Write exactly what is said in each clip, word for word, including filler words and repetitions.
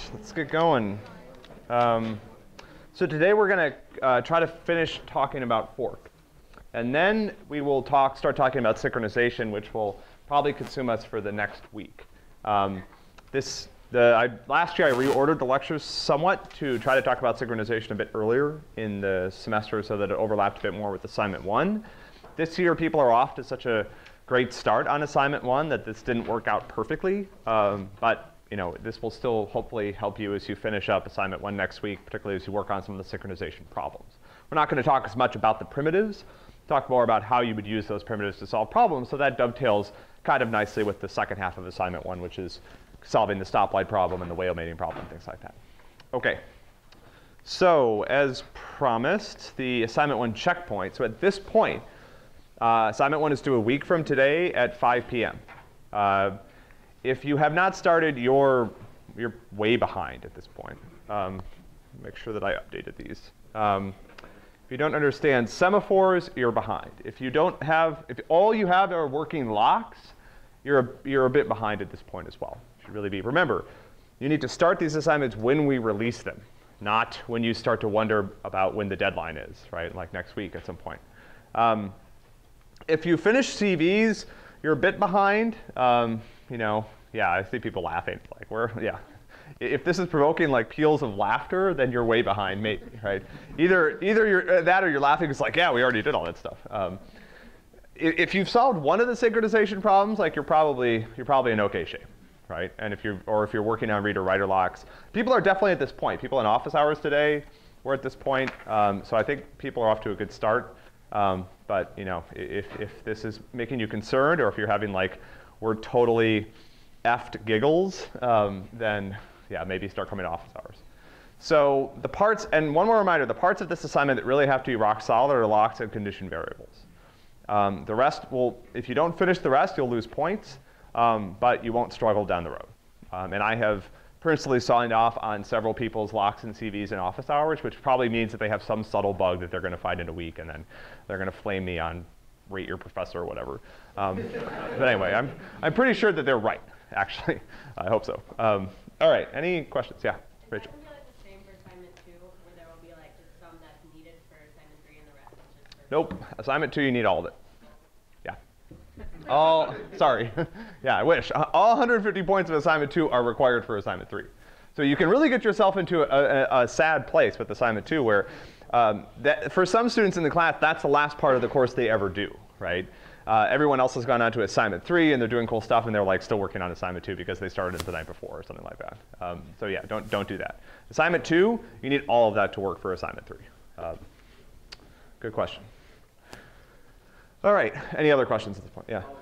let's get going. Um, so today we're going to uh, try to finish talking about fork. And then we will talk, start talking about synchronization, which will probably consume us for the next week. Um, this, the, I, last year I reordered the lectures somewhat to try to talk about synchronization a bit earlier in the semester so that it overlapped a bit more with assignment one. This year people are off to such a great start on assignment one that this didn't work out perfectly. Um, but you know, this will still hopefully help you as you finish up assignment one next week, particularly as you work on some of the synchronization problems. We're not going to talk as much about the primitives, talk more about how you would use those primitives to solve problems, so that dovetails kind of nicely with the second half of assignment one, which is solving the stoplight problem and the whale mating problem, things like that. Okay, so as promised, the assignment one checkpoint. So at this point, uh, assignment one is due a week from today at five p m Uh, If you have not started, you're, you're way behind at this point. Um, make sure that I updated these. Um, if you don't understand semaphores, you're behind. If you don't have, if all you have are working locks, you're a, you're a bit behind at this point as well. You should really be. Remember, you need to start these assignments when we release them, not when you start to wonder about when the deadline is, right? Like next week at some point. Um, if you finish C Vs, you're a bit behind. Um, You know, yeah, I see people laughing. Like, we're, yeah. If this is provoking like peals of laughter, then you're way behind, maybe, right? Either, either you're uh, that or you're laughing. It's like, yeah, we already did all that stuff. Um, if you've solved one of the synchronization problems, like you're probably you're probably in OK shape, right? And if you're or if you're working on reader-writer locks, people are definitely at this point. People in office hours today were at this point. Um, so I think people are off to a good start. Um, but you know, if if this is making you concerned, or if you're having like we're totally effed giggles, um, then yeah, maybe start coming to office hours. So the parts, and one more reminder, the parts of this assignment that really have to be rock solid are locks and condition variables. Um, the rest will, if you don't finish the rest, you'll lose points, um, but you won't struggle down the road. Um, and I have personally signed off on several people's locks and C Vs in office hours, which probably means that they have some subtle bug that they're going to find in a week, and then they're going to flame me on rate your professor or whatever. Um, but anyway, I'm, I'm pretty sure that they're right, actually. I hope so. Um, all right, any questions? Yeah, Rachel. Is that gonna be like the same for assignment two, where there will be like just some that's needed for assignment three and the rest is just for... Nope, assignment two, you need all of it. Yeah. All, sorry. Yeah, I wish. All one hundred fifty points of assignment two are required for assignment three. So you can really get yourself into a, a, a sad place with assignment two, where Um, that, for some students in the class, that's the last part of the course they ever do, right? Uh, everyone else has gone on to assignment three, and they're doing cool stuff, and they're like still working on assignment two because they started it the night before or something like that. Um, so yeah, don't, don't do that. Assignment two, you need all of that to work for assignment three. Um, good question. All right, any other questions at this point? Yeah.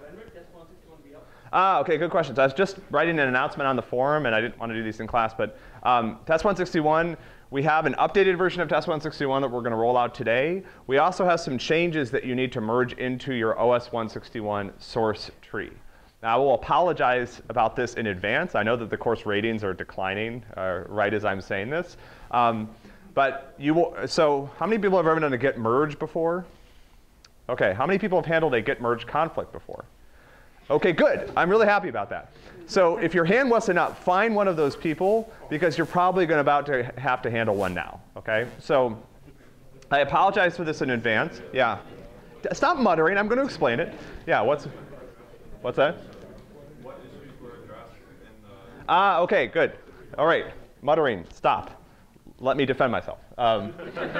Ah, OK, good questions. I was just writing an announcement on the forum, and I didn't want to do these in class, but um, test one sixty-one, we have an updated version of test one sixty-one that we're going to roll out today. We also have some changes that you need to merge into your O S one sixty-one source tree. Now, I will apologize about this in advance. I know that the course ratings are declining uh, right as I'm saying this. Um, but you will, so how many people have ever done a git merge before? OK, how many people have handled a git merge conflict before? OK, good. I'm really happy about that. So if your hand wasn't up, find one of those people, because you're probably going to about to have to handle one now. OK, so I apologize for this in advance. Yeah, stop muttering. I'm going to explain it. Yeah, what's what's that? What issues were addressed in the? Ah, OK, good. All right, muttering. Stop. Let me defend myself. Um,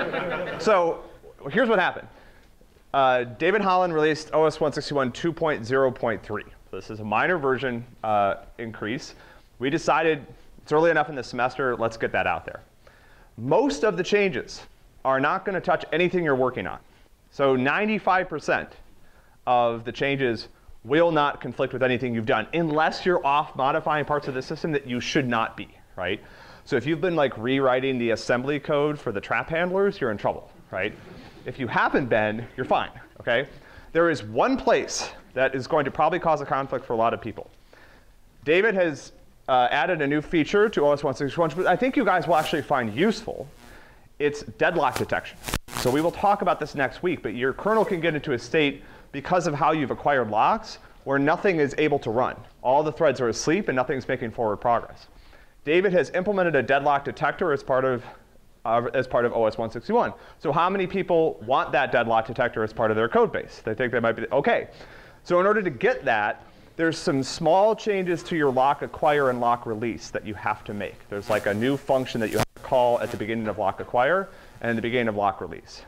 so here's what happened. Uh, David Holland released O S one sixty-one two point oh point three. So this is a minor version uh, increase. We decided it's early enough in the semester, let's get that out there. Most of the changes are not going to touch anything you're working on. So ninety-five percent of the changes will not conflict with anything you've done, unless you're off modifying parts of the system that you should not be, right? So if you've been like rewriting the assembly code for the trap handlers, you're in trouble, right? If you haven't been, you're fine, OK? There is one place that is going to probably cause a conflict for a lot of people. David has uh, added a new feature to O S one sixty-one, which I think you guys will actually find useful. It's deadlock detection. So we will talk about this next week, but your kernel can get into a state, because of how you've acquired locks, where nothing is able to run. All the threads are asleep, and nothing's making forward progress. David has implemented a deadlock detector as part of uh, as part of O S one sixty-one. So how many people want that deadlock detector as part of their code base? They think they might be, okay. So in order to get that, there's some small changes to your lock acquire and lock release that you have to make. There's like a new function that you have to call at the beginning of lock acquire and the beginning of lock release.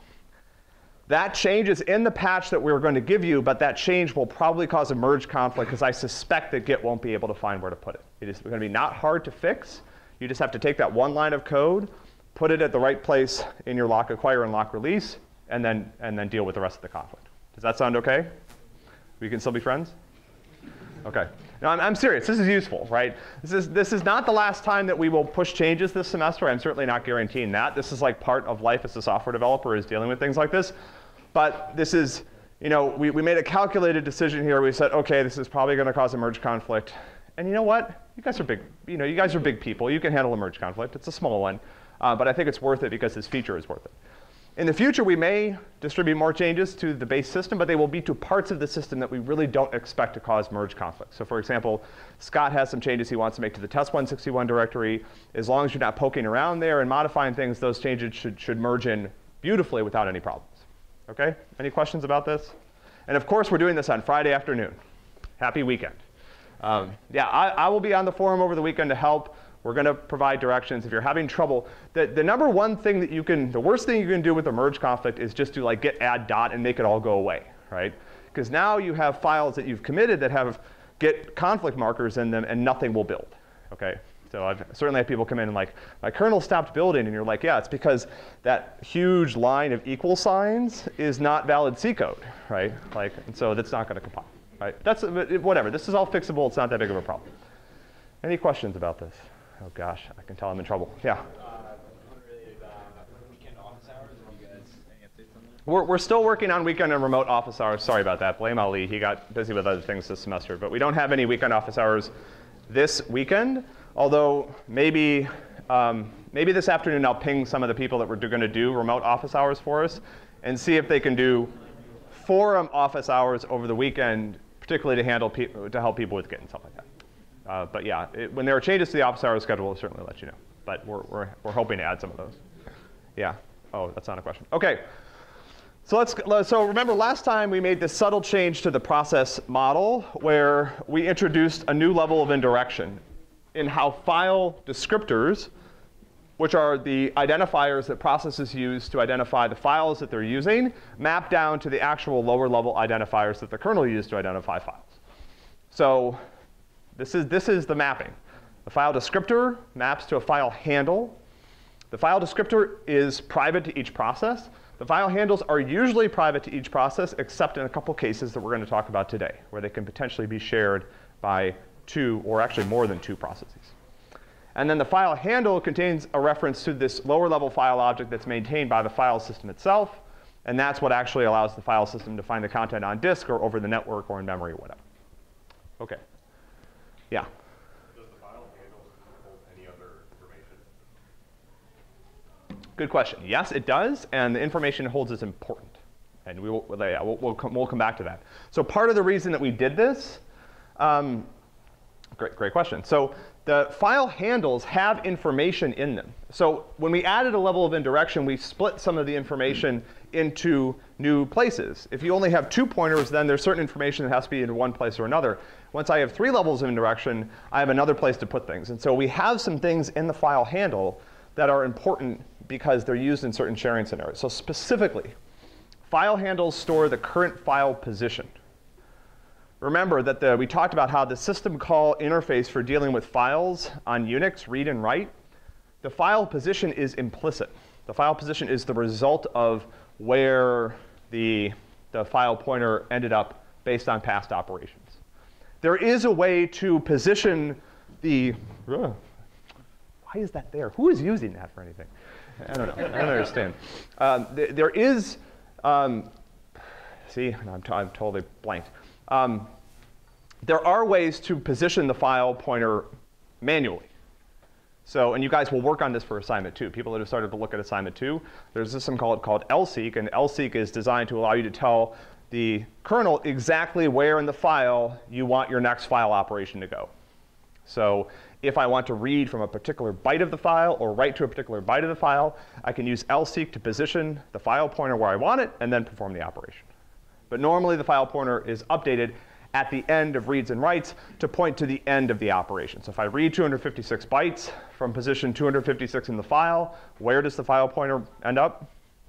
That change is in the patch that we're going to give you, but that change will probably cause a merge conflict because I suspect that Git won't be able to find where to put it. It is going to be not hard to fix. You just have to take that one line of code, put it at the right place in your lock acquire and lock release, and then, and then deal with the rest of the conflict. Does that sound okay? We can still be friends? Okay. No, I'm, I'm serious. This is useful, right? This is, this is not the last time that we will push changes this semester. I'm certainly not guaranteeing that. This is like part of life as a software developer, is dealing with things like this. But this is, you know, we, we made a calculated decision here. We said, OK, this is probably going to cause a merge conflict. And you know what? You guys are big, you know, you guys are big people. You can handle a merge conflict. It's a small one. Uh, but I think it's worth it because this feature is worth it. In the future, we may distribute more changes to the base system, but they will be to parts of the system that we really don't expect to cause merge conflict. So for example, Scott has some changes he wants to make to the test one sixty-one directory. As long as you're not poking around there and modifying things, those changes should, should merge in beautifully without any problems. OK? Any questions about this? And of course, we're doing this on Friday afternoon. Happy weekend. Um, yeah, I, I will be on the forum over the weekend to help. We're going to provide directions. If you're having trouble, the, the number one thing that you can, the worst thing you can do with a merge conflict is just to like git add dot and make it all go away, right? Because now you have files that you've committed that have git conflict markers in them and nothing will build, okay? So I've certainly had people come in and like, my kernel stopped building, and you're like, yeah, it's because that huge line of equal signs is not valid C code, right? Like, and so that's not going to compile, right? That's, whatever, this is all fixable. It's not that big of a problem. Any questions about this? Oh gosh, I can tell I'm in trouble. Yeah. Uh, unrelated, uh, weekend office hours, have you guys any updates on that? We're, we're still working on weekend and remote office hours. Sorry about that. Blame Ali. He got busy with other things this semester. But we don't have any weekend office hours this weekend. Although maybe, um, maybe this afternoon I'll ping some of the people that we're going to do remote office hours for us and see if they can do forum office hours over the weekend, particularly to handle people, to help people with Git and stuff like that. Uh, but yeah, it, when there are changes to the office hours schedule, we'll certainly let you know. But we're, we're, we're hoping to add some of those. Yeah. Oh, that's not a question. OK. So let's, so remember last time we made this subtle change to the process model where we introduced a new level of indirection in how file descriptors, which are the identifiers that processes use to identify the files that they're using, map down to the actual lower level identifiers that the kernel used to identify files. So this is, this is the mapping. The file descriptor maps to a file handle. The file descriptor is private to each process. The file handles are usually private to each process, except in a couple cases that we're going to talk about today, where they can potentially be shared by two, or actually more than two processes. And then the file handle contains a reference to this lower level file object that's maintained by the file system itself. And that's what actually allows the file system to find the content on disk or over the network or in memory or whatever. OK. Yeah? Does the file handle hold any other information? Good question. Yes, it does. And the information it holds is important. And we will, yeah, we'll, we'll, come, we'll come back to that. So part of the reason that we did this, um, Great, great question. So the file handles have information in them. So when we added a level of indirection, we split some of the information into new places. If you only have two pointers, then there's certain information that has to be in one place or another. Once I have three levels of indirection, I have another place to put things. And so we have some things in the file handle that are important because they're used in certain sharing scenarios. So specifically, file handles store the current file position. Remember that the, we talked about how the system call interface for dealing with files on Unix, read and write, the file position is implicit. The file position is the result of where the, the file pointer ended up based on past operations. There is a way to position the, uh, why is that there? Who is using that for anything? I don't know. I don't understand. Um, th there is, um, see, I'm, t I'm totally blanked. Um, there are ways to position the file pointer manually. So, and you guys will work on this for assignment two. People that have started to look at assignment two, there's this thing called, called lseek, and lseek is designed to allow you to tell the kernel exactly where in the file you want your next file operation to go. So if I want to read from a particular byte of the file or write to a particular byte of the file, I can use lseek to position the file pointer where I want it and then perform the operation. But normally the file pointer is updated at the end of reads and writes to point to the end of the operation. So if I read two hundred fifty-six bytes from position two hundred fifty-six in the file, where does the file pointer end up?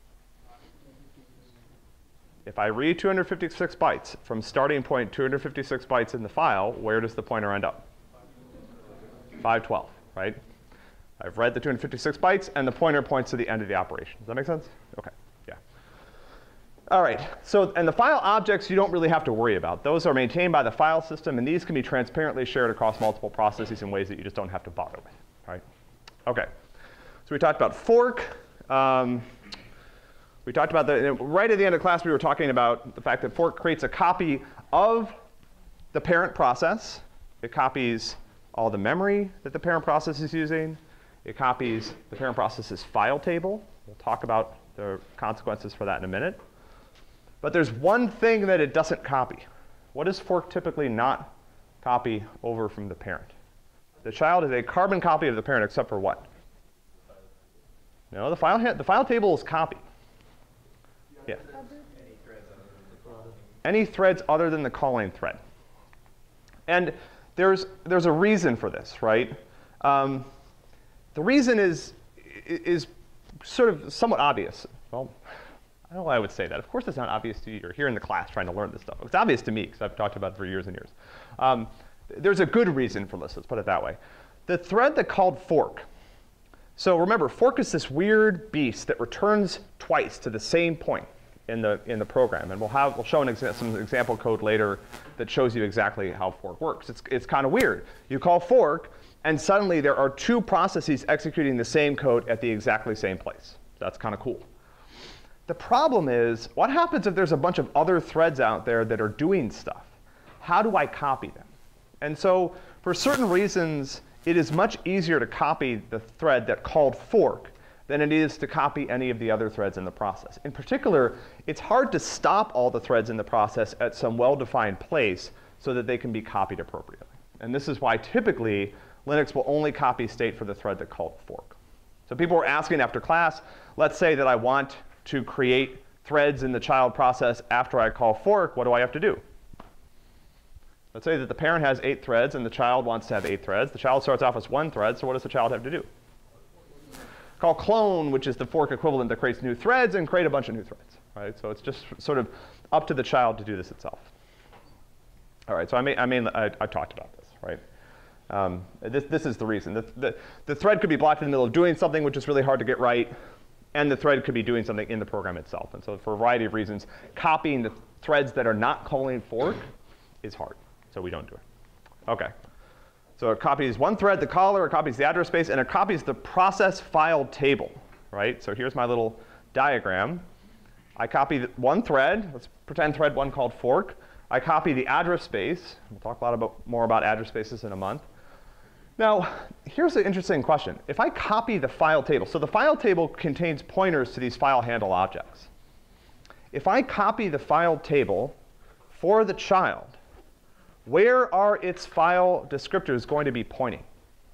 If I read two hundred fifty-six bytes from starting point two hundred fifty-six bytes in the file, where does the pointer end up? five twelve, right? I've read the two hundred fifty-six bytes, and the pointer points to the end of the operation. Does that make sense? OK, yeah. All right, so and the file objects you don't really have to worry about. Those are maintained by the file system, and these can be transparently shared across multiple processes in ways that you just don't have to bother with, right? OK, so we talked about fork. Um, we talked about the, right at the end of class, we were talking about the fact that fork creates a copy of the parent process. It copies all the memory that the parent process is using. It copies the parent process's file table. We'll talk about the consequences for that in a minute. But there's one thing that it doesn't copy. What does fork typically not copy over from the parent? The child is a carbon copy of the parent, except for what? No, the file, the file table is copied. Yeah. Any threads other than the calling thread. And there's, there's a reason for this, right? Um, the reason is, is sort of somewhat obvious. Well, I don't know why I would say that. Of course it's not obvious to you. You're here in the class trying to learn this stuff. It's obvious to me, because I've talked about it for years and years. Um, there's a good reason for this, let's put it that way. The thread that called fork. So remember, fork is this weird beast that returns twice to the same point in the, in the program. And we'll, have, we'll show an exa some example code later that shows you exactly how fork works. It's, it's kind of weird. You call fork, and suddenly there are two processes executing the same code at the exactly same place. That's kind of cool. The problem is, what happens if there's a bunch of other threads out there that are doing stuff? How do I copy them? And so for certain reasons, it is much easier to copy the thread that called fork than it is to copy any of the other threads in the process. In particular, it's hard to stop all the threads in the process at some well-defined place so that they can be copied appropriately. And this is why typically Linux will only copy state for the thread that called fork. So people were asking after class, let's say that I want to create threads in the child process after I call fork, what do I have to do? Let's say that the parent has eight threads and the child wants to have eight threads. The child starts off as one thread, so what does the child have to do? Call clone, which is the fork equivalent that creates new threads, and create a bunch of new threads, right? So it's just sort of up to the child to do this itself. All right, so I mean, I, mean, I, I talked about this, right? Um, this, this is the reason. The, the, the thread could be blocked in the middle of doing something which is really hard to get right, and the thread could be doing something in the program itself. And so for a variety of reasons, copying the threads that are not calling fork is hard, so we don't do it. OK. So it copies one thread, the caller, it copies the address space, and it copies the process file table, right? So here's my little diagram. I copy the one thread. Let's pretend thread one called fork. I copy the address space. We'll talk a lot about, more about address spaces in a month. Now, here's an interesting question. If I copy the file table, so the file table contains pointers to these file handle objects. If I copy the file table for the child, where are its file descriptors going to be pointing?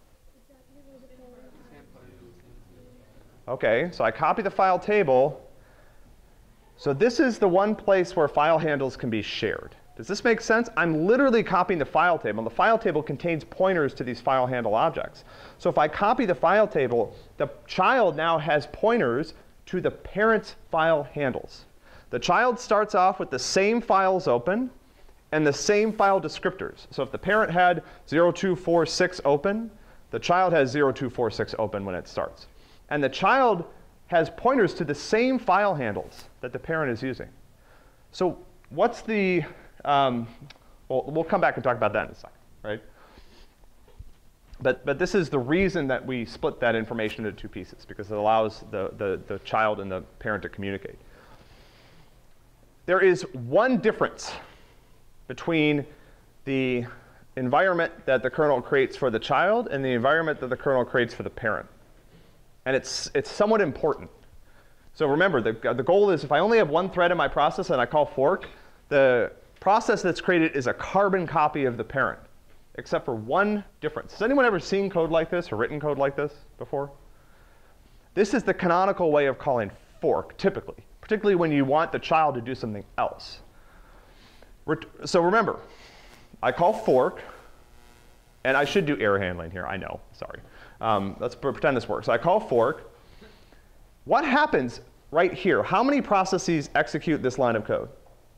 OK, so I copy the file table. So this is the one place where file handles can be shared. Does this make sense? I'm literally copying the file table. The file table contains pointers to these file handle objects. So if I copy the file table, the child now has pointers to the parent's file handles. The child starts off with the same files open and the same file descriptors. So if the parent had zero two four six open, the child has zero two four six open when it starts. And the child has pointers to the same file handles that the parent is using. So what's the, um, well, we'll come back and talk about that in a second, right? But, but this is the reason that we split that information into two pieces, because it allows the, the, the child and the parent to communicate. There is one difference between the environment that the kernel creates for the child and the environment that the kernel creates for the parent. And it's, it's somewhat important. So remember, the, the goal is if I only have one thread in my process and I call fork, the process that's created is a carbon copy of the parent. except for one difference. Has anyone ever seen code like this or written code like this before? This is the canonical way of calling fork, typically, particularly when you want the child to do something else. Ret- so remember, I call fork, and I should do error handling here, I know, sorry. Um, let's pretend this works. So I call fork. What happens right here? How many processes execute this line of code?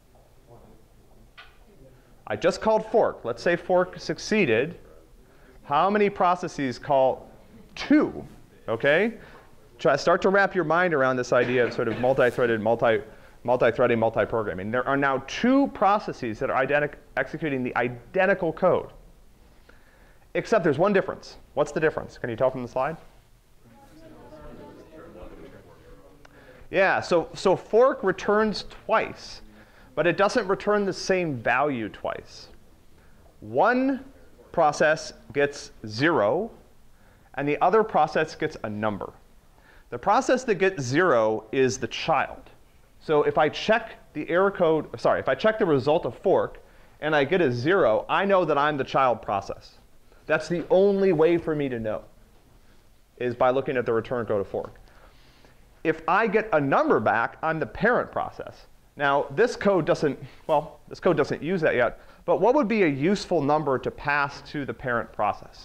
I just called fork. Let's say fork succeeded. How many processes call two? Okay? Try start to wrap your mind around this idea of sort of multi-threaded, multi, multi-threading, multi-programming. There are now two processes that are identi- executing the identical code. Except there's one difference. What's the difference? Can you tell from the slide? Yeah, so, so fork returns twice, but it doesn't return the same value twice. One process gets zero, and the other process gets a number. The process that gets zero is the child. So if I check the error code, sorry, if I check the result of fork, and I get a zero, I know that I'm the child process. That's the only way for me to know, is by looking at the return code of fork. If I get a number back, I'm the parent process. Now, this code doesn't, well, this code doesn't use that yet, but what would be a useful number to pass to the parent process?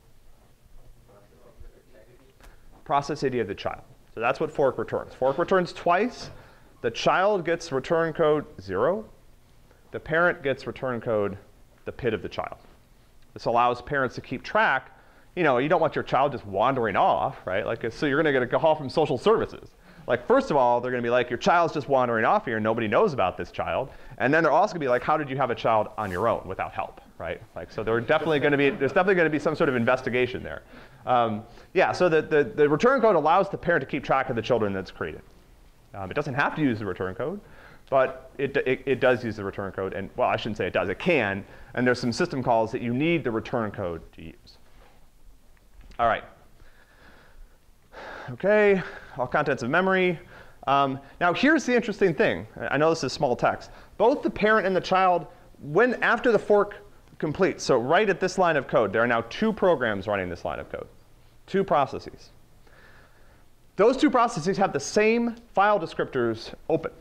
Process I D of the child. So that's what fork returns. Fork returns twice. The child gets return code zero. The parent gets return code, the P I D of the child. This allows parents to keep track. You know, you don't want your child just wandering off, right? Like, so you're going to get a call from social services. Like, first of all, they're going to be like, your child's just wandering off here, and nobody knows about this child. And then they're also going to be like, how did you have a child on your own without help, right? Like, so there's definitely going to be there's definitely going to be some sort of investigation there. Um, yeah, so the, the the return code allows the parent to keep track of the children that's created. Um, it doesn't have to use the return code, but it, it it does use the return code. And well, I shouldn't say it does. It can. And there's some system calls that you need the return code to use. All right. OK, all contents of memory. Um, now, here's the interesting thing. I know this is small text. Both the parent and the child, when after the fork completes, so right at this line of code, there are now two programs running this line of code, two processes. Those two processes have the same file descriptors open.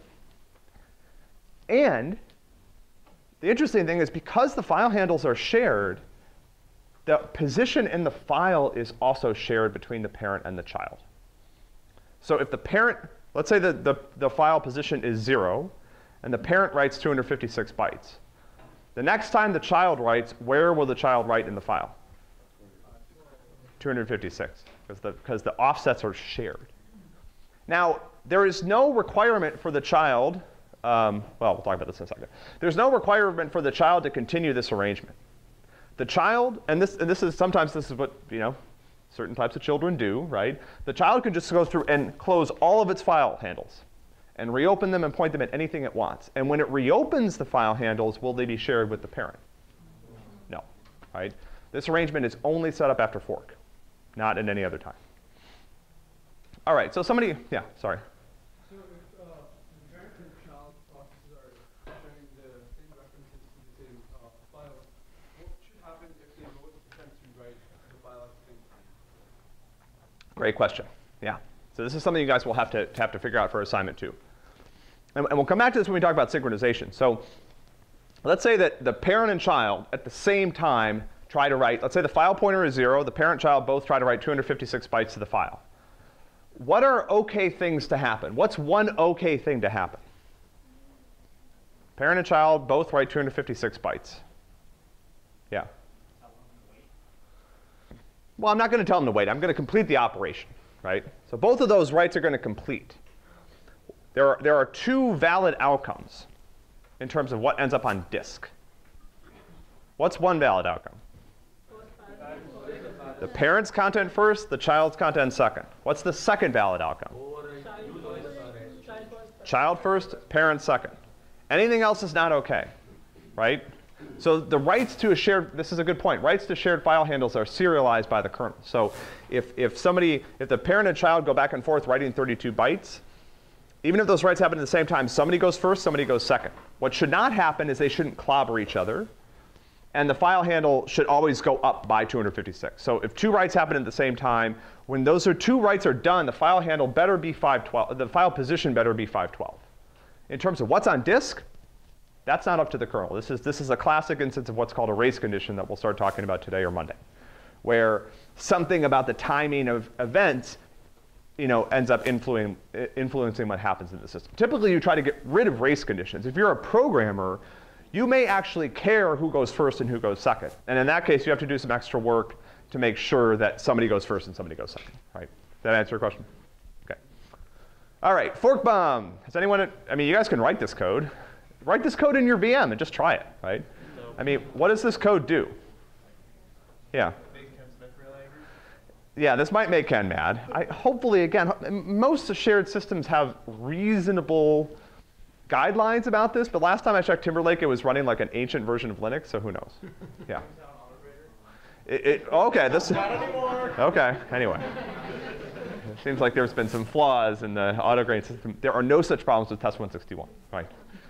And the interesting thing is, because the file handles are shared, the position in the file is also shared between the parent and the child. So if the parent, let's say that the, the file position is zero, and the parent writes two hundred fifty-six bytes. The next time the child writes, where will the child write in the file? two hundred fifty-six, because the, because the offsets are shared. Now, there is no requirement for the child, um, well, we'll talk about this in a second. There's no requirement for the child to continue this arrangement. The child, and this, and this is sometimes this is what, you know, certain types of children do, right? The child can just go through and close all of its file handles and reopen them and point them at anything it wants. And when it reopens the file handles, will they be shared with the parent? No, right? This arrangement is only set up after fork, not at any other time. All right, so somebody, yeah, sorry. So if uh, the parent and child processes are sharing the same references to the same uh, file, what should happen if they both attempt to write the file at the same time? Great question. Yeah. So this is something you guys will have to, to have to figure out for assignment two. And, and we'll come back to this when we talk about synchronization. So let's say that the parent and child at the same time try to write, let's say the file pointer is zero, the parent and child both try to write two hundred fifty-six bytes to the file. What are OK things to happen? What's one OK thing to happen? Parent and child both write two hundred fifty-six bytes. Yeah. Well, I'm not going to tell them to wait. I'm going to complete the operation, right? So both of those writes are going to complete. There are, there are two valid outcomes in terms of what ends up on disk. What's one valid outcome? The parent's content first, the child's content second. What's the second valid outcome? Child first, parent second. Anything else is not OK, right? So the writes to a shared, this is a good point, writes to shared file handles are serialized by the kernel. So if, if somebody, if the parent and child go back and forth writing thirty-two bytes, even if those writes happen at the same time, somebody goes first, somebody goes second. What should not happen is they shouldn't clobber each other. and the file handle should always go up by two hundred fifty-six. So if two writes happen at the same time, when those are two writes are done, the file handle better be five twelve, the file position better be five twelve. In terms of what's on disk, that's not up to the kernel. This is, this is a classic instance of what's called a race condition that we'll start talking about today or Monday, where something about the timing of events you know, ends up influencing, influencing what happens in the system. Typically, you try to get rid of race conditions. If you're a programmer, you may actually care who goes first and who goes second. And in that case, you have to do some extra work to make sure that somebody goes first and somebody goes second, right? Does that answer your question? Okay. All right, fork bomb. Has anyone, I mean, you guys can write this code. Write this code in your V M and just try it, right? No. I mean, what does this code do? Yeah. Yeah, this might make Ken mad. I, hopefully, again, most shared systems have reasonable guidelines about this, but last time I checked Timberlake, it was running like an ancient version of Linux, so who knows? Yeah. It, it, okay, this. Not anymore. Okay, anyway. It seems like there's been some flaws in the autograin system. There are no such problems with test one sixty-one, right?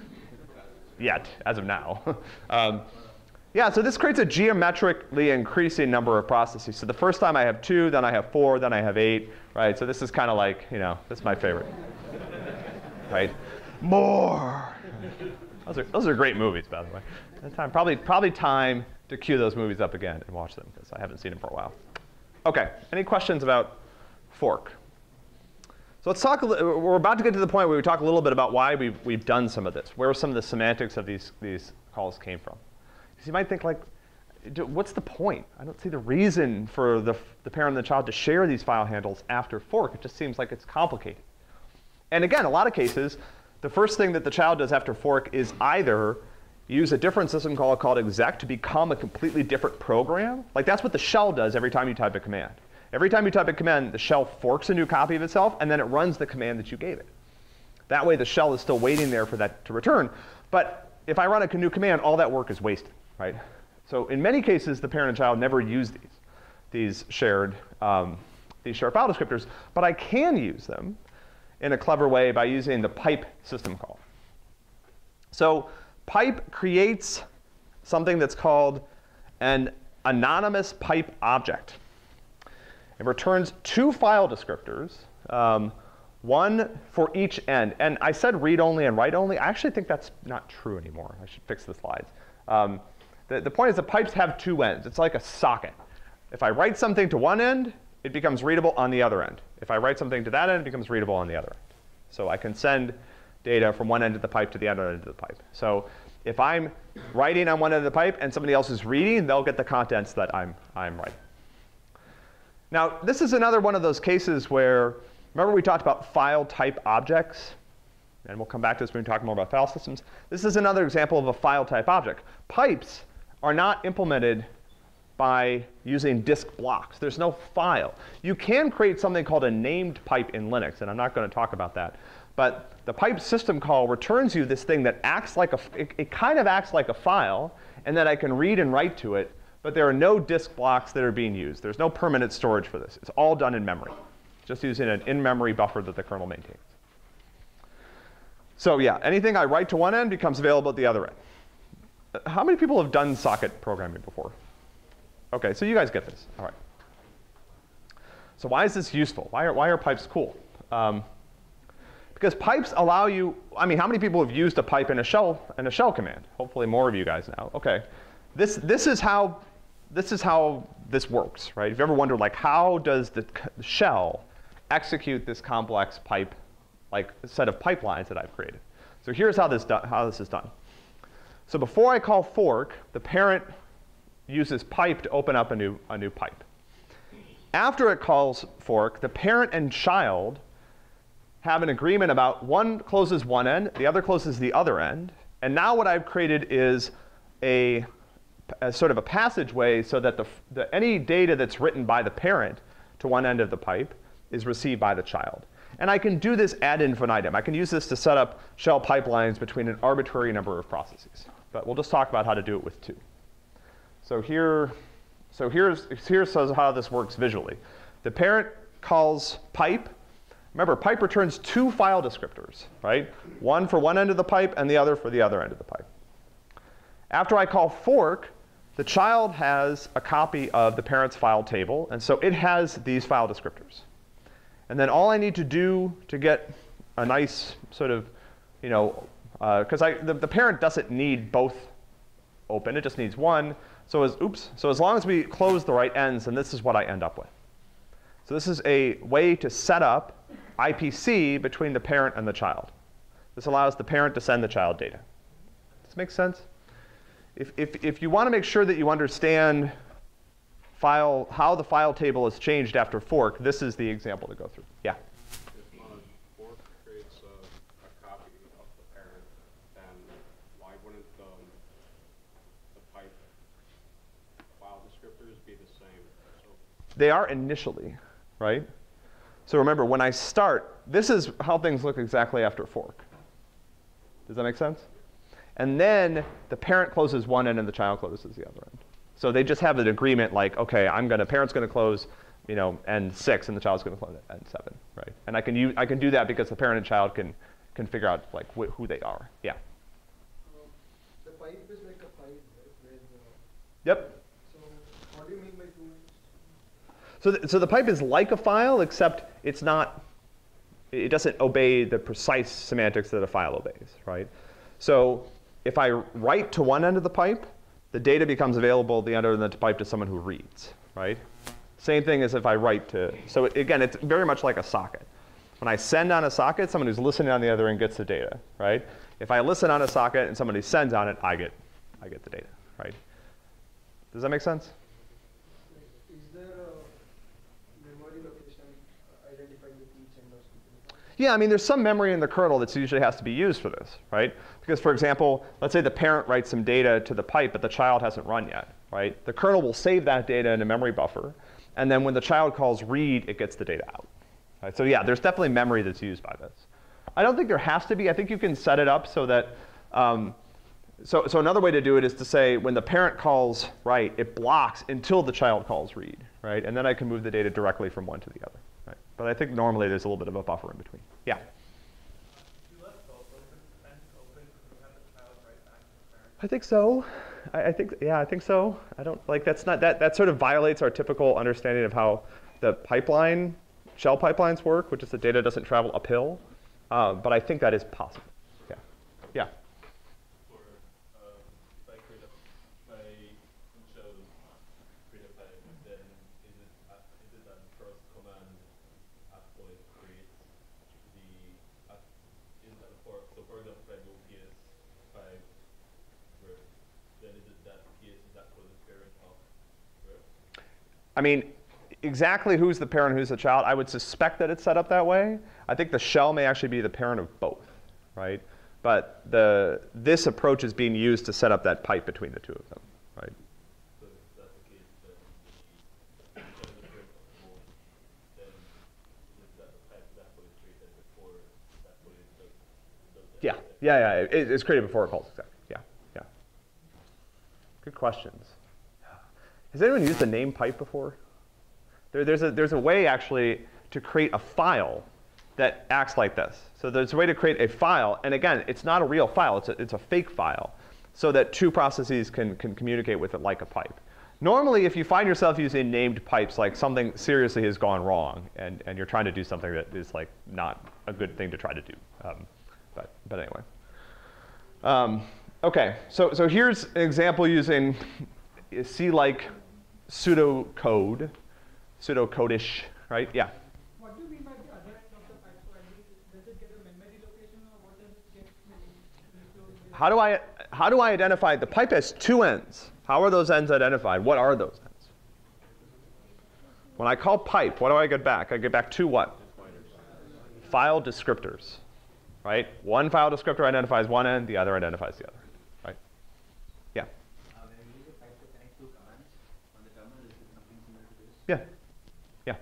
Yet, as of now. um, Yeah, so this creates a geometrically increasing number of processes. So the first time I have two, then I have four, then I have eight, right? So this is kind of like, you know, this is my favorite, right? More. Those are, those are great movies, by the way. Time, probably, probably time to cue those movies up again and watch them, because I haven't seen them for a while. OK, any questions about fork? So let's talk, a little, we're about to get to the point where we talk a little bit about why we've, we've done some of this, where some of the semantics of these, these calls came from. So you might think, like, what's the point? I don't see the reason for the, the parent and the child to share these file handles after fork. It just seems like it's complicated. And again, a lot of cases, the first thing that the child does after fork is either use a different system call called exec to become a completely different program. Like, that's what the shell does every time you type a command. Every time you type a command, the shell forks a new copy of itself, and then it runs the command that you gave it. That way, the shell is still waiting there for that to return. But if I run a new command, all that work is wasted. Right? So in many cases, the parent and child never use these, these shared, um, these shared file descriptors, but I can use them in a clever way by using the pipe system call. So pipe creates something that's called an anonymous pipe object. It returns two file descriptors, um, one for each end. And I said read only and write only. I actually think that's not true anymore. I should fix the slides. Um, The, the point is that pipes have two ends. It's like a socket. If I write something to one end, it becomes readable on the other end. If I write something to that end, it becomes readable on the other end. So I can send data from one end of the pipe to the other end of the pipe. So if I'm writing on one end of the pipe and somebody else is reading, they'll get the contents that I'm, I'm writing. Now, this is another one of those cases where, remember we talked about file type objects? And we'll come back to this when we talk more about file systems. This is another example of a file type object. Pipes are not implemented by using disk blocks. There's no file. You can create something called a named pipe in Linux, and I'm not going to talk about that. But the pipe system call returns you this thing that acts like a, it, it kind of acts like a file, and that I can read and write to it, but there are no disk blocks that are being used. There's no permanent storage for this. It's all done in memory, just using an in-memory buffer that the kernel maintains. So yeah, anything I write to one end becomes available at the other end. How many people have done socket programming before? OK, so you guys get this. All right. So why is this useful? Why are, why are pipes cool? Um, because pipes allow you, I mean, how many people have used a pipe in a shell, in a shell command? Hopefully more of you guys now. OK. This, this, is how, this is how this works, right? If you ever wondered, like, how does the shell execute this complex pipe, like set of pipelines that I've created? So here's how this, do, how this is done. So before I call fork, the parent uses pipe to open up a new, a new pipe. After it calls fork, the parent and child have an agreement about one closes one end, the other closes the other end. And now what I've created is a, a sort of a passageway so that the, the, any data that's written by the parent to one end of the pipe is received by the child. And I can do this ad infinitum. I can use this to set up shell pipelines between an arbitrary number of processes. But we'll just talk about how to do it with two. So here, so here's, here's how this works visually. The parent calls pipe. Remember, pipe returns two file descriptors, right? One for one end of the pipe and the other for the other end of the pipe. After I call fork, the child has a copy of the parent's file table, and so it has these file descriptors. And then all I need to do to get a nice sort of, you know, because I the, the parent doesn't need both open, it just needs one. So as, oops, so as long as we close the right ends, then this is what I end up with. So this is a way to set up I P C between the parent and the child. This allows the parent to send the child data. Does this make sense? If, if, if you want to make sure that you understand file, how the file table is changed after fork, this is the example to go through. Yeah? If a fork creates a, a copy of the parent, then why wouldn't the, the pipe file descriptors be the same? So They are initially, right? So remember, when I start, this is how things look exactly after fork. Does that make sense? And then the parent closes one end and the child closes the other end. So they just have an agreement like, okay, I'm gonna, parent's gonna close, you know, end six and the child's gonna close end seven, right? And I can use, I can do that because the parent and child can, can figure out like wh who they are. Yeah. Um, the pipe is like a pipe, right? With, uh, Yep. so what do you mean by two ends? So, th so the pipe is like a file, except it's not, it doesn't obey the precise semantics that a file obeys, right? So if I write to one end of the pipe, the data becomes available at the other end of the pipe to someone who reads, right? Same thing as if I write to, so it, again, it's very much like a socket. When I send on a socket, someone who's listening on the other end gets the data, right? If I listen on a socket and somebody sends on it, I get, I get the data, right? Does that make sense? Is there a memory location identified with each end or something? Yeah, I mean, there's some memory in the kernel that usually has to be used for this, right? Because, for example, let's say the parent writes some data to the pipe, but the child hasn't run yet, right? The kernel will save that data in a memory buffer, and then when the child calls read, it gets the data out. Right? So yeah, there's definitely memory that's used by this. I don't think there has to be. I think you can set it up so that, um, so, so another way to do it is to say when the parent calls write, it blocks until the child calls read, right? And then I can move the data directly from one to the other, right? But I think normally there's a little bit of a buffer in between. Yeah? I think so. I, I think, yeah, I think so. I don't, like, that's not, that, that sort of violates our typical understanding of how the pipeline, shell pipelines work, which is the data doesn't travel uphill. Uh, but I think that is possible. Yeah. Yeah. for, uh, if I create a, if I shell create a pipe, then is it, uh, is it that first command after it creates the, uh, in the fork, so for example, if I go P S five, where, then is it that P S is actually the parent of where? I mean, exactly who's the parent, who's the child, I would suspect that it's set up that way. I think the shell may actually be the parent of both, right? But the, this approach is being used to set up that pipe between the two of them, right? So if that's the case, then the, the shell is the parent of both, then is that the pipe that was created before that was does, does that? Yeah, yeah, yeah. It, it's created before it calls exec. Yeah, yeah. Good questions. Has anyone used the name pipe before? There, there's, a, there's a way, actually, to create a file that acts like this. So there's a way to create a file. And again, it's not a real file. It's a, it's a fake file so that two processes can, can communicate with it like a pipe. Normally, if you find yourself using named pipes, like something seriously has gone wrong, and, and you're trying to do something that is like not a good thing to try to do. Um, but, but anyway. Um, OK, so, so here's an example using C-like pseudocode. Pseudocode-ish, right? Yeah. What do you mean by the other end of the pipe? So I mean, does it get a memory location, or what does it get? Maybe, How do I how do I identify the pipe has two ends? How are those ends identified? What are those ends? When I call pipe, what do I get back? I get back two what? File descriptors, right? One file descriptor identifies one end, the other identifies the other, right? Yeah. Uh, when we use a pipe to connect two commands on the terminal, is it something similar to this? Yeah. Yeah.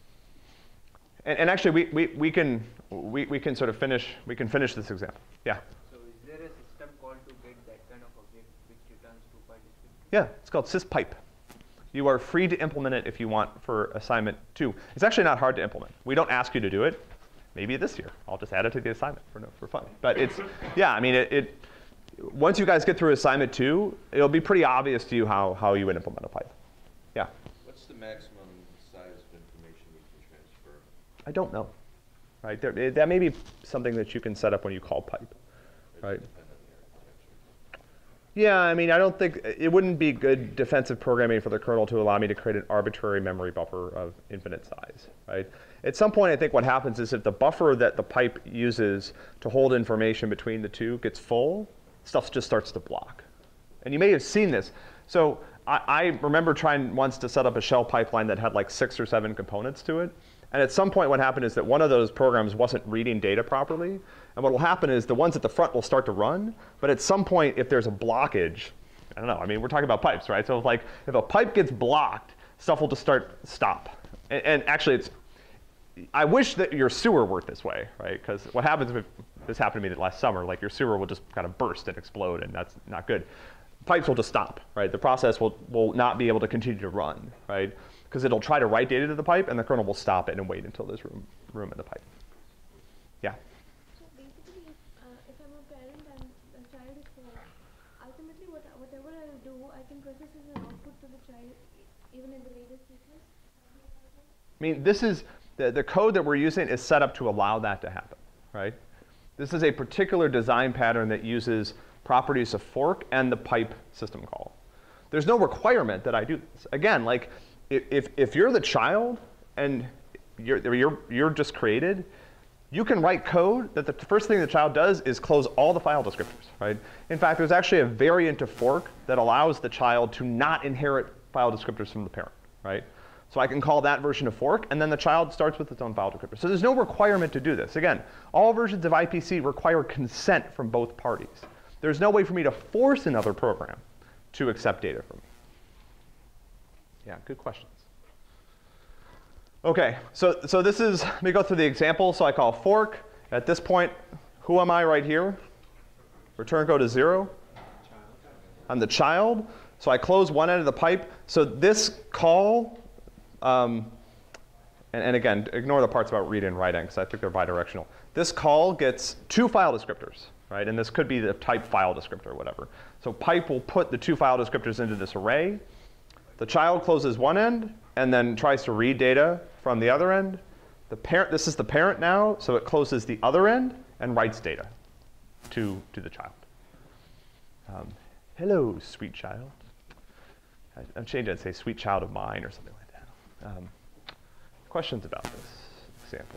And, and actually, we, we, we, can, we, we can sort of finish, we can finish this example. Yeah. So is there a system call to get that kind of object which returns two file descriptors? Yeah, it's called syspipe. You are free to implement it if you want for assignment two. It's actually not hard to implement. We don't ask you to do it. Maybe this year. I'll just add it to the assignment for, no, for fun. But it's, yeah, I mean, it, it once you guys get through assignment two, it'll be pretty obvious to you how, how you would implement a pipe. Yeah? What's the maximum size of information you can transfer? I don't know. Right? There, it- that may be something that you can set up when you call pipe. Or Right. does it depend on the architecture? Yeah, I mean, I don't think, it wouldn't be good defensive programming for the kernel to allow me to create an arbitrary memory buffer of infinite size, right? At some point, I think what happens is if the buffer that the pipe uses to hold information between the two gets full, stuff just starts to block. And you may have seen this. So I, I remember trying once to set up a shell pipeline that had like six or seven components to it. And at some point what happened is that one of those programs wasn't reading data properly. And what will happen is the ones at the front will start to run, but at some point if there's a blockage, I don't know, I mean, we're talking about pipes, right? So if like, if a pipe gets blocked, stuff will just start, stop. And, and actually it's, I wish that your sewer worked this way, right? Because what happens if, this happened to me last summer, like your sewer will just kind of burst and explode, and that's not good. Pipes will just stop, right? The process will, will not be able to continue to run, right? Because it'll try to write data to the pipe, and the kernel will stop it and wait until there's room, room in the pipe. Yeah? So basically, if, uh, if I'm a parent and the child is there, ultimately what, whatever I'll do, I can process as an output to the child e- even in the later sequence. I mean, this is, the, the code that we're using is set up to allow that to happen, right? This is a particular design pattern that uses properties of fork and the pipe system call. There's no requirement that I do this. Again, like, if, if you're the child and you're, you're, you're just created, you can write code that the first thing the child does is close all the file descriptors, right? In fact, there's actually a variant of fork that allows the child to not inherit file descriptors from the parent, right? So I can call that version of fork, and then the child starts with its own file descriptor. So there's no requirement to do this. Again, all versions of I P C require consent from both parties. There's no way for me to force another program to accept data from me. Yeah, good questions. Okay, so, so this is, let me go through the example. So I call fork. At this point, who am I right here? Return code is zero. I'm the child. So I close one end of the pipe. So this call, um, and, and again, ignore the parts about read and write in, because I think they're bidirectional. This call gets two file descriptors, right? And this could be the type file descriptor or whatever. So pipe will put the two file descriptors into this array. The child closes one end and then tries to read data from the other end. The parent, this is the parent now, so it closes the other end and writes data to, to the child. Um, hello, sweet child. I, I'm changing it to say sweet child of mine or something like that. Um, questions about this example?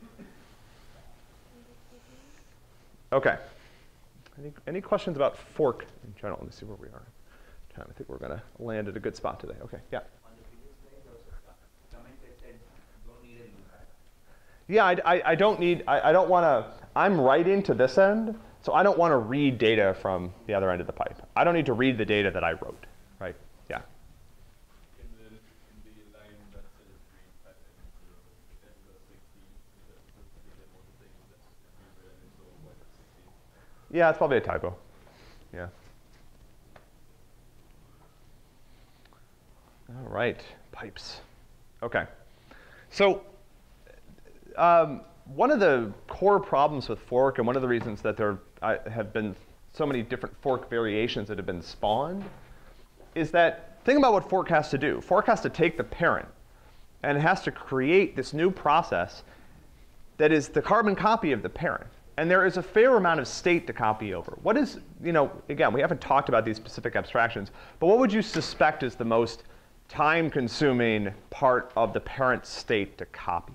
Okay. Any, any questions about fork in general? Let me see where we are. I think we're going to land at a good spot today. Okay, yeah. On the previous slide, there was a comment that said don't need a new pipe. Yeah, I, I, I don't need, I, I don't want to, I'm writing to this end, so I don't want to read data from the other end of the pipe. I don't need to read the data that I wrote, right? Yeah. In the, in the line that says read pipe into N sixteen, is that supposed to be the one thing that we read so what is sixteen? Yeah, it's probably a typo. Yeah. All right, pipes. Okay. So um, one of the core problems with fork, and one of the reasons that there uh, have been so many different fork variations that have been spawned, is that, think about what fork has to do. Fork has to take the parent, and it has to create this new process that is the carbon copy of the parent. And there is a fair amount of state to copy over. What is, you know, again, we haven't talked about these specific abstractions, but what would you suspect is the most time-consuming part of the parent state to copy?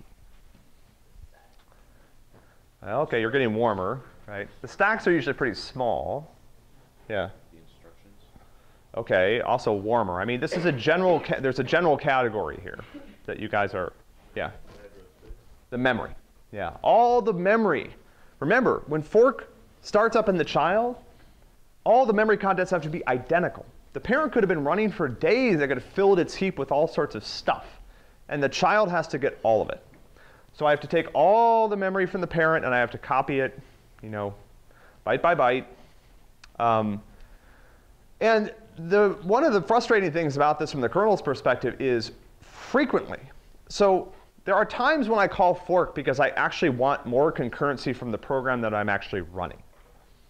Okay, you're getting warmer, right? The stacks are usually pretty small. Yeah. The instructions. Okay, also warmer. I mean, this is a general, ca there's a general category here that you guys are, yeah. The memory, yeah. All the memory. Remember, when fork starts up in the child, all the memory contents have to be identical. The parent could have been running for days. They could have filled its heap with all sorts of stuff. And the child has to get all of it. So I have to take all the memory from the parent, and I have to copy it, you know, byte by byte. Um, and the, one of the frustrating things about this from the kernel's perspective is frequently. So there are times when I call fork because I actually want more concurrency from the program that I'm actually running.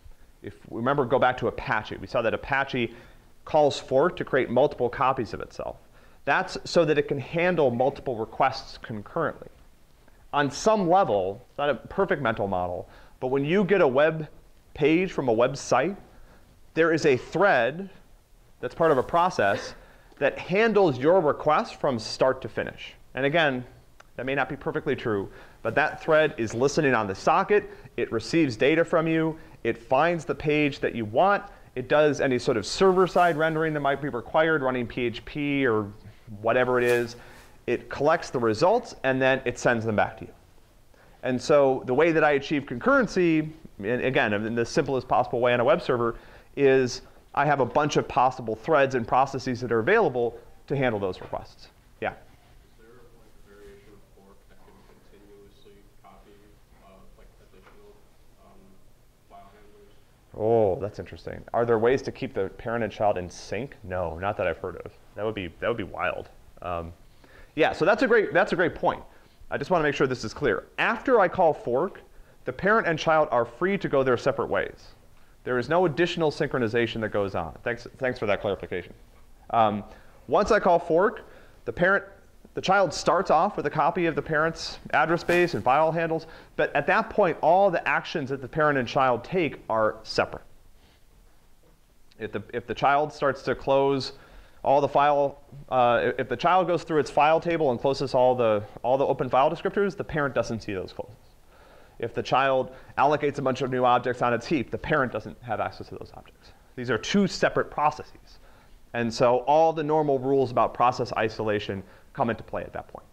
if we remember, go back to Apache. We saw that Apache calls fork to create multiple copies of itself. That's so that it can handle multiple requests concurrently. On some level, it's not a perfect mental model, but when you get a web page from a website, there is a thread that's part of a process that handles your request from start to finish. And again, that may not be perfectly true, but that thread is listening on the socket, it receives data from you, it finds the page that you want, it does any sort of server-side rendering that might be required, running P H P or whatever it is. It collects the results, and then it sends them back to you. And so the way that I achieve concurrency, and again, in the simplest possible way on a web server, is I have a bunch of possible threads and processes that are available to handle those requests. Yeah? Is there like a variation of fork that can continuously copy uh, like additional um, file handlers? Oh, that's interesting. Are there ways to keep the parent and child in sync? No, not that I've heard of. That would be that would be wild. Um, yeah, so that's a great that's a great point. I just want to make sure this is clear. After I call fork, the parent and child are free to go their separate ways. There is no additional synchronization that goes on. Thanks thanks for that clarification. Um, once I call fork, the parent the child starts off with a copy of the parent's address space and file handles, but at that point, all the actions that the parent and child take are separate. If the, if the child starts to close all the file, uh, if the child goes through its file table and closes all the, all the open file descriptors, the parent doesn't see those closes. If the child allocates a bunch of new objects on its heap, the parent doesn't have access to those objects. These are two separate processes. And so all the normal rules about process isolation come into play at that point.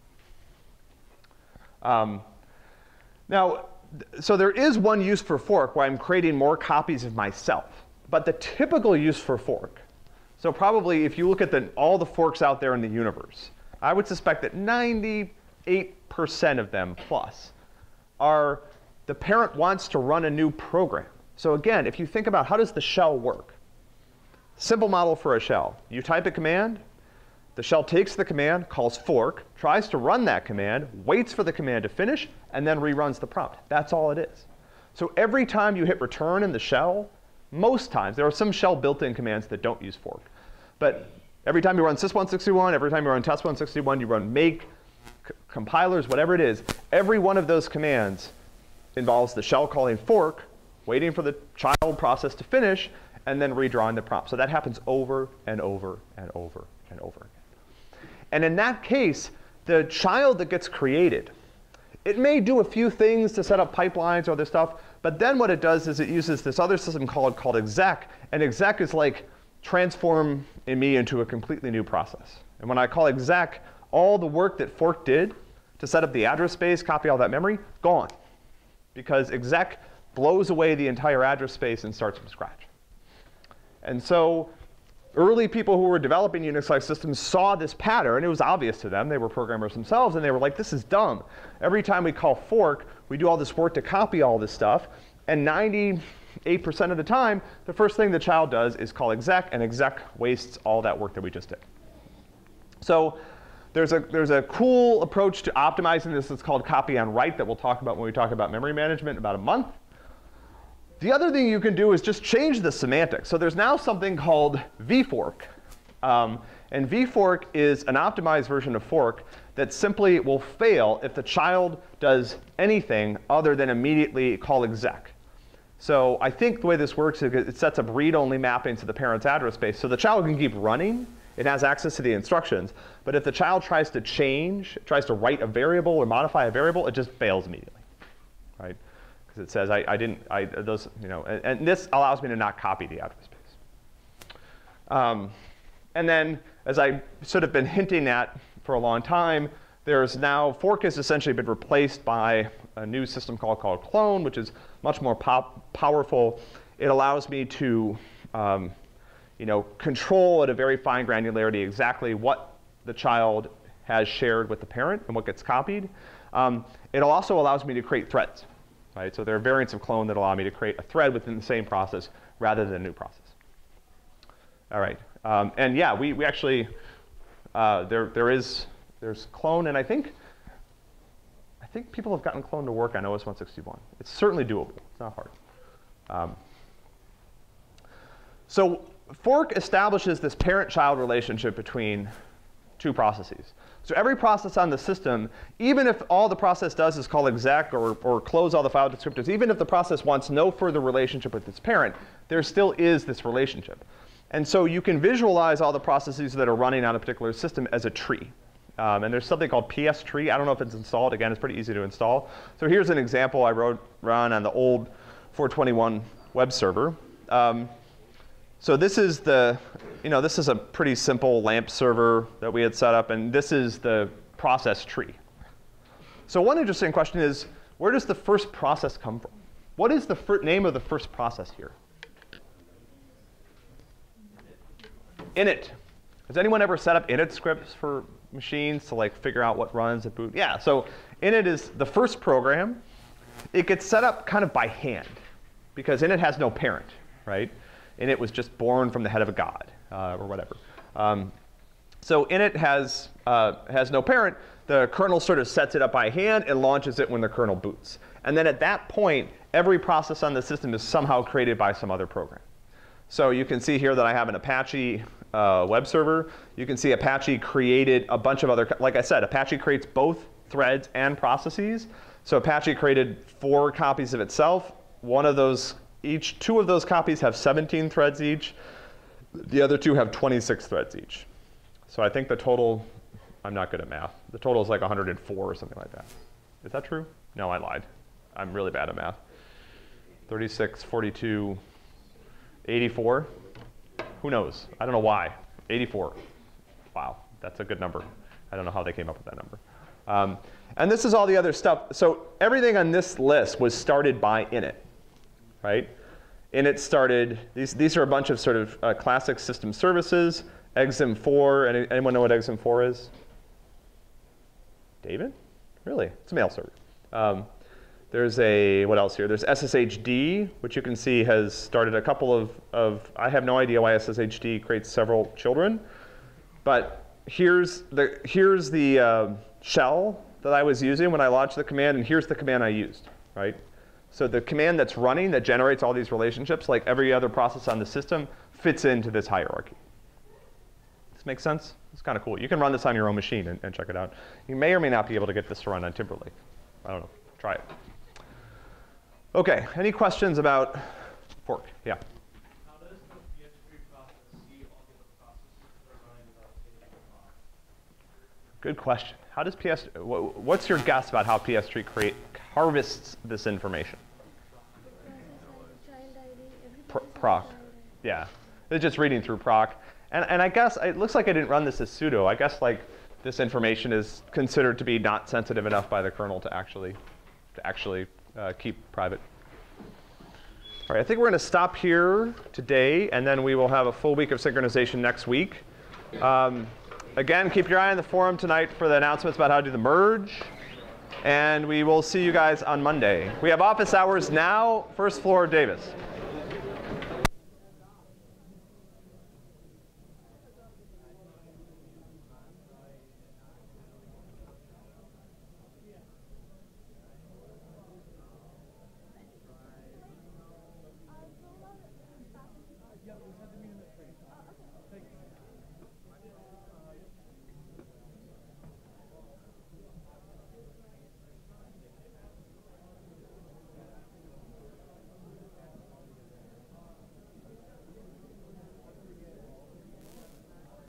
Um, now, so there is one use for fork where I'm creating more copies of myself. But the typical use for fork, so probably if you look at the, all the forks out there in the universe, I would suspect that ninety-eight percent of them plus are the parent wants to run a new program. So again, if you think about how does the shell work? Simple model for a shell. You type a command, the shell takes the command, calls fork, tries to run that command, waits for the command to finish, and then reruns the prompt. That's all it is. So every time you hit return in the shell, most times, there are some shell built-in commands that don't use fork. But every time you run sys one sixty-one, every time you run test one sixty-one, you run make, compilers, whatever it is, every one of those commands involves the shell calling fork, waiting for the child process to finish, and then redrawing the prompt. So that happens over and over and over and over again. And in that case, the child that gets created, it may do a few things to set up pipelines or other stuff, but then what it does is it uses this other system called, called exec, and exec is like transform in me into a completely new process. And when I call exec, all the work that fork did to set up the address space, copy all that memory, gone. Because exec blows away the entire address space and starts from scratch. And so early people who were developing Unix-like systems saw this pattern. It was obvious to them. They were programmers themselves, and they were like, this is dumb. Every time we call fork, we do all this work to copy all this stuff, and ninety-eight percent of the time, the first thing the child does is call exec, and exec wastes all that work that we just did. So there's a, there's a cool approach to optimizing this that's called copy on write that we'll talk about when we talk about memory management in about a month. The other thing you can do is just change the semantics. So there's now something called vfork. Um, and vfork is an optimized version of fork that simply will fail if the child does anything other than immediately call exec. So I think the way this works is it sets up read-only mappings to the parent's address space. So the child can keep running. It has access to the instructions. But if the child tries to change, tries to write a variable or modify a variable, it just fails immediately, right? Because it says I, I didn't, I, those, you know, and, and this allows me to not copy the address space. Um, and then, as I've sort of been hinting at for a long time, there's now, fork has essentially been replaced by a new system called, called clone, which is much more pop powerful. It allows me to, um, you know, control at a very fine granularity exactly what the child has shared with the parent and what gets copied. Um, it also allows me to create threads. Right? So there are variants of clone that allow me to create a thread within the same process rather than a new process. All right. Um, and yeah, we, we actually, uh, there, there is, there's clone, and I think, I think people have gotten clone to work on O S one sixty-one. It's certainly doable. It's not hard. Um, So fork establishes this parent-child relationship between two processes. So every process on the system, even if all the process does is call exec or, or close all the file descriptors, even if the process wants no further relationship with its parent, there still is this relationship. And so you can visualize all the processes that are running on a particular system as a tree. Um, and there's something called P S tree. I don't know if it's installed. Again, it's pretty easy to install. So here's an example I wrote run on the old four twenty-one web server. Um, so this is the, you know, this is a pretty simple LAMP server that we had set up, and this is the process tree. So one interesting question is, where does the first process come from? What is the name of the first process here? Init. Has anyone ever set up init scripts for machines to like figure out what runs at boot? Yeah, so init is the first program. It gets set up kind of by hand because init has no parent, right? Init was just born from the head of a god uh, or whatever. Um, so init has, uh, has no parent. The kernel sort of sets it up by hand and launches it when the kernel boots. And then at that point, every process on the system is somehow created by some other program. So you can see here that I have an Apache uh, web server. You can see Apache created a bunch of other, like I said, Apache creates both threads and processes. So Apache created four copies of itself. One of those, each, two of those copies have seventeen threads each. The other two have twenty-six threads each. So I think the total, I'm not good at math. The total is like one hundred four or something like that. Is that true? No, I lied. I'm really bad at math. thirty-six, forty-two, eighty-four. Who knows? I don't know why. eighty-four. Wow, that's a good number. I don't know how they came up with that number. Um, and this is all the other stuff. So everything on this list was started by init, right? Init started, these, these are a bunch of sort of uh, classic system services. Exim four, any, anyone know what Exim four is? David? Really? It's a mail server. Um, there's a, what else here? There's S S H D, which you can see has started a couple of, of I have no idea why S S H D creates several children. But here's the, here's the uh, shell that I was using when I launched the command, and here's the command I used, right? So the command that's running that generates all these relationships, like every other process on the system, fits into this hierarchy. This makes sense? It's kind of cool. You can run this on your own machine and, and check it out. You may or may not be able to get this to run on Timberlake. I don't know. Try it. OK, any questions about fork? Yeah? How does the P S three process see all the other processes that are running without taking them off? Good question. How does P S, what's your guess about how P S three create, harvests this information? Pr proc. Yeah. It's just reading through proc. And, and I guess it looks like I didn't run this as sudo. I guess like this information is considered to be not sensitive enough by the kernel to actually, to actually uh, keep private. All right, I think we're going to stop here today, and then we will have a full week of synchronization next week. Um, again, keep your eye on the forum tonight for the announcements about how to do the merge. And we will see you guys on Monday. We have office hours now, first floor, Davis.